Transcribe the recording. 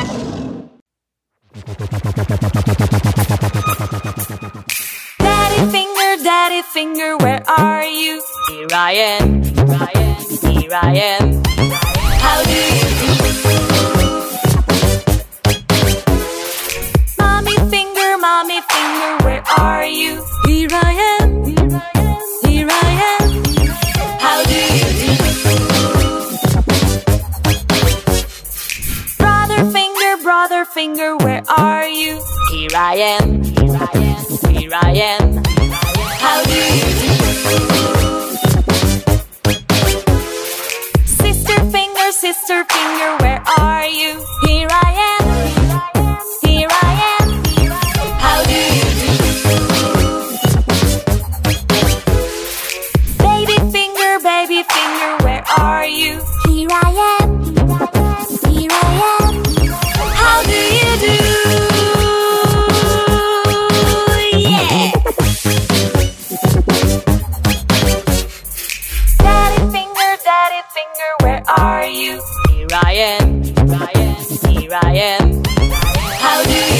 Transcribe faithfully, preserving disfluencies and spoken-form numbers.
Daddy finger, daddy finger, where are you? Here I am, here I am, here I am. How do you do? Mommy finger, mommy finger, where are you? Here I am, here I am, here I am. How do you do? Brother finger, brother finger, where are you? Here I am, here I am, here I am. How do you do? Sister finger, sister finger, where are you? Here I am, here I am. How do you do? Baby finger, baby finger, where are you? Here I am, here I am. How do you do? Yeah! Daddy finger, daddy finger, where are you? Here I am, here I am, here I am. How do you